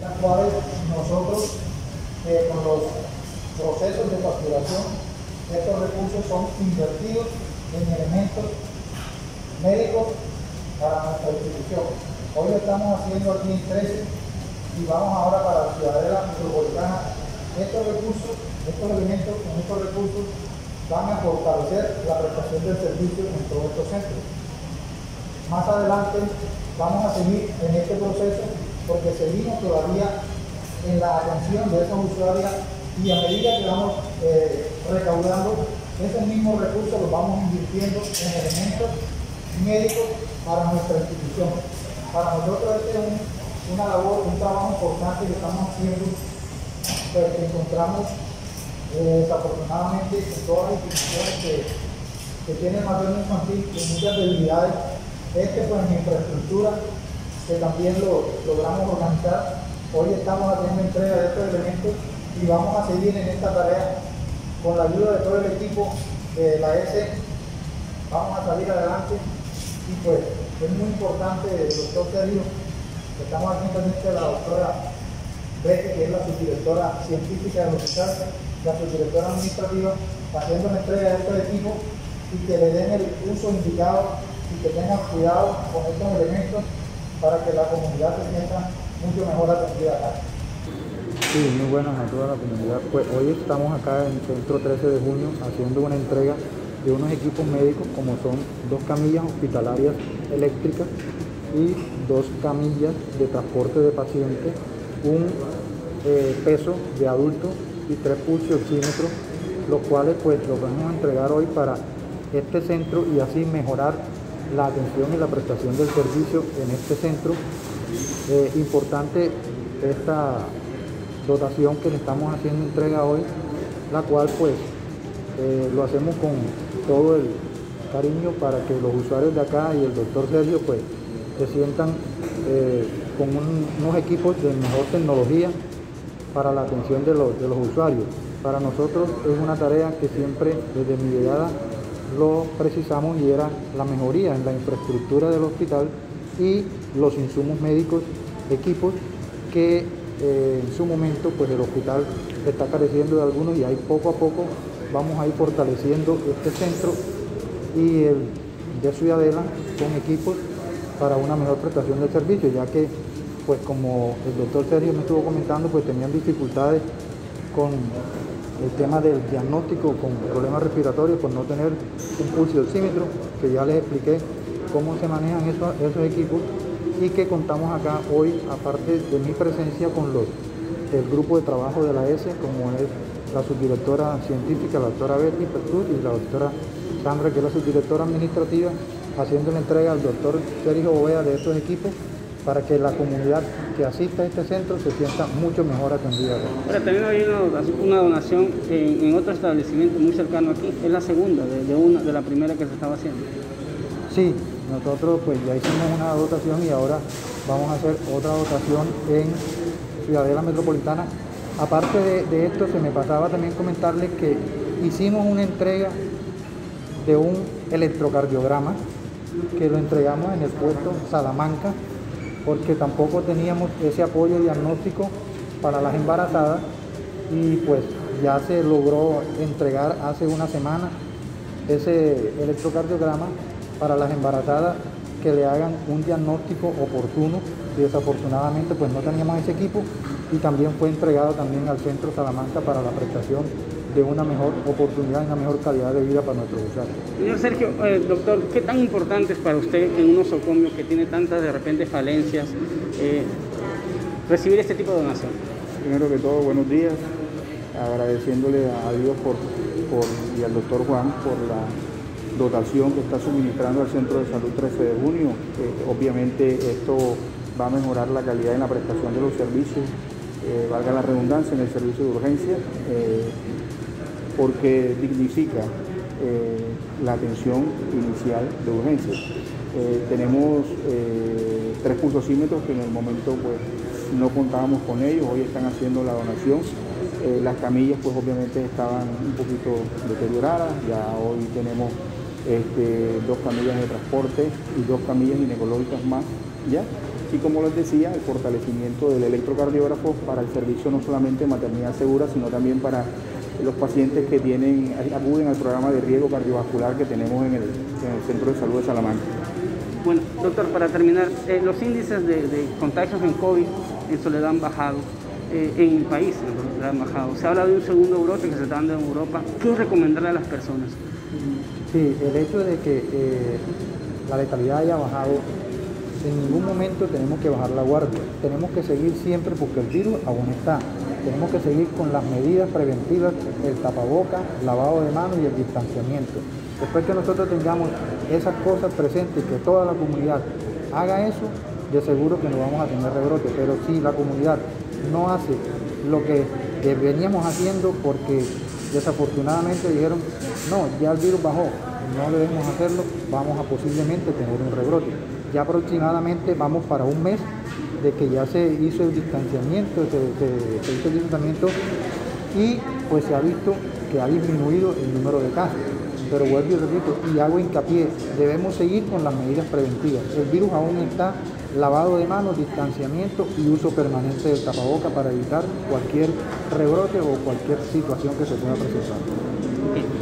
las cuales nosotros, con los procesos de facturación, estos recursos son invertidos en elementos médicos para nuestra institución. Hoy lo estamos haciendo aquí en 13 y vamos ahora para la Ciudadela Metropolitana. Estos recursos, estos elementos, con estos recursos van a fortalecer la prestación del servicio en todos estos centros. Más adelante vamos a seguir en este proceso porque seguimos todavía en la atención de esas usuarias y a medida que vamos recaudando esos mismos recursos los vamos invirtiendo en elementos médicos para nuestra institución. Para nosotros este es una labor, un trabajo importante que estamos haciendo, pues que encontramos desafortunadamente en todas las instituciones que tienen materno infantil con muchas debilidades. Pues en infraestructura, que también lo logramos organizar. Hoy estamos haciendo entrega de estos elementos y vamos a seguir en esta tarea con la ayuda de todo el equipo de la S. Vamos a salir adelante y pues es muy importante el doctor Sergio, que estamos aquí presente de la doctora Betty, que es la subdirectora científica del hospital, la subdirectora administrativa, haciendo la entrega de estos equipos y que le den el uso indicado y que tengan cuidado con estos elementos para que la comunidad se sienta mucho mejor atendida acá. Sí, muy buenas a toda la comunidad. Pues hoy estamos acá en el Centro 13 de Junio haciendo una entrega de unos equipos médicos como son 2 camillas hospitalarias eléctricas y 2 camillas de transporte de pacientes, un peso de adulto y 3 pulsioxímetros, los cuales pues los vamos a entregar hoy para este centro y así mejorar la atención y la prestación del servicio en este centro. Importante esta dotación que le estamos haciendo entrega hoy, la cual pues lo hacemos con todo el cariño para que los usuarios de acá y el doctor Sergio pues se sientan con unos equipos de mejor tecnología para la atención de los usuarios. Para nosotros es una tarea que siempre desde mi llegada lo precisamos y era la mejoría en la infraestructura del hospital y los insumos médicos, equipos que en su momento pues el hospital está careciendo de algunos y ahí poco a poco vamos a ir fortaleciendo este centro y el de Ciudadela con equipos para una mejor prestación del servicio, ya que pues como el doctor Sergio me estuvo comentando, pues tenían dificultades con el tema del diagnóstico con problemas respiratorios por no tener un pulsioxímetro, que ya les expliqué cómo se manejan esos equipos y que contamos acá hoy, aparte de mi presencia, con el grupo de trabajo de la S, como es la subdirectora científica, la doctora Betty Pertut, y la doctora Sandra, que es la subdirectora administrativa, haciendo la entrega al doctor Sergio Boveda de estos equipos para que la comunidad que asista a este centro se sienta mucho mejor atendida. Ahora, también hay una donación en otro establecimiento muy cercano aquí, es la segunda de la primera que se estaba haciendo. Sí, nosotros pues ya hicimos una dotación y ahora vamos a hacer otra dotación en Ciudadela Metropolitana. Aparte de esto, se me pasaba también comentarles que hicimos una entrega de un electrocardiograma que lo entregamos en el puesto Salamanca, porque tampoco teníamos ese apoyo diagnóstico para las embarazadas y pues ya se logró entregar hace una semana ese electrocardiograma para las embarazadas que le hagan un diagnóstico oportuno y desafortunadamente pues no teníamos ese equipo y también fue entregado también al Centro Salamanca para la prestación de una mejor oportunidad y una mejor calidad de vida para nuestros usuarios. Señor Sergio, doctor, ¿qué tan importante es para usted en un nosocomio que tiene tantas de repente falencias recibir este tipo de donación? Primero que todo, buenos días, agradeciéndole a Dios y al doctor Juan por la dotación que está suministrando al Centro de Salud 13 de Junio. Obviamente esto va a mejorar la calidad en la prestación de los servicios, valga la redundancia, en el servicio de urgencia, porque dignifica la atención inicial de urgencias. Tenemos 3 pulsosímetros que en el momento pues no contábamos con ellos, hoy están haciendo la donación. Las camillas pues obviamente estaban un poquito deterioradas, ya hoy tenemos 2 camillas de transporte y 2 camillas ginecológicas más, ¿ya? Y como les decía, el fortalecimiento del electrocardiógrafo para el servicio no solamente de maternidad segura, sino también para los pacientes que acuden al programa de riesgo cardiovascular que tenemos en el Centro de Salud de Salamanca. Bueno, doctor, para terminar, los índices de contagios en COVID en Soledad han bajado, en el país han bajado. Se habla de un segundo brote que se está dando en Europa. ¿Qué recomendarle a las personas? Sí, el hecho de que la letalidad haya bajado, en ningún momento tenemos que bajar la guardia. Tenemos que seguir siempre porque el virus aún está. Tenemos que seguir con las medidas preventivas, el tapaboca, lavado de manos y el distanciamiento. Después que nosotros tengamos esas cosas presentes, que toda la comunidad haga eso, de seguro que no vamos a tener rebrote. Pero si la comunidad no hace lo que veníamos haciendo, porque desafortunadamente dijeron, no, ya el virus bajó, no debemos hacerlo, vamos a posiblemente tener un rebrote. Ya aproximadamente vamos para un mes de que ya se hizo el distanciamiento, y pues se ha visto que ha disminuido el número de casos. Pero vuelvo y repito, y hago hincapié, debemos seguir con las medidas preventivas. El virus aún está, lavado de manos, distanciamiento y uso permanente del tapaboca para evitar cualquier rebrote o cualquier situación que se pueda presentar.